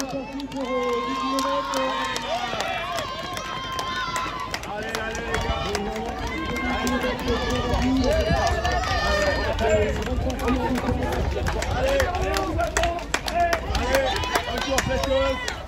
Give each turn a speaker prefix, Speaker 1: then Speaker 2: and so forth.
Speaker 1: parti pour 10 km.
Speaker 2: Allez, allez les gars. Allez, allez, on va bon. Allez, allez, encore cette chose.